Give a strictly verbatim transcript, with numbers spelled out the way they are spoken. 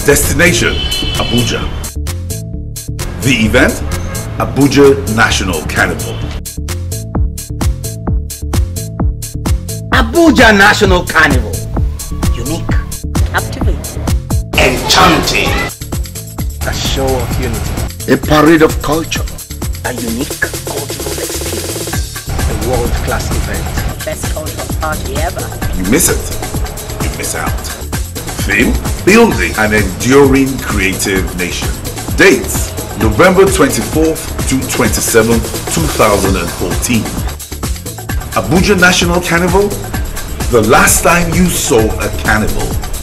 Destination, Abuja. The event, Abuja National Carnival. Abuja National Carnival. Unique. Captivating. Enchanting. A show of unity. A parade of culture. A unique cultural experience. A world-class event. Best cultural party ever. You miss it, you miss out. Theme, building an enduring creative nation. Dates, November twenty-fourth to twenty-seventh, two thousand fourteen. Abuja National Carnival, the last time you saw a carnival.